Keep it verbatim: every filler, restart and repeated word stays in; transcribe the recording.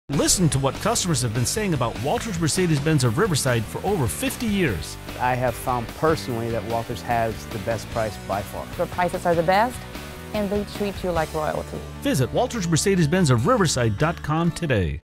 Listen to what customers have been saying about Walters Mercedes-Benz of Riverside for over fifty years. I have found personally that Walters has the best price by far. The prices are the best, and they treat you like royalty. Visit Walters Mercedes-Benz of Riverside dot com today.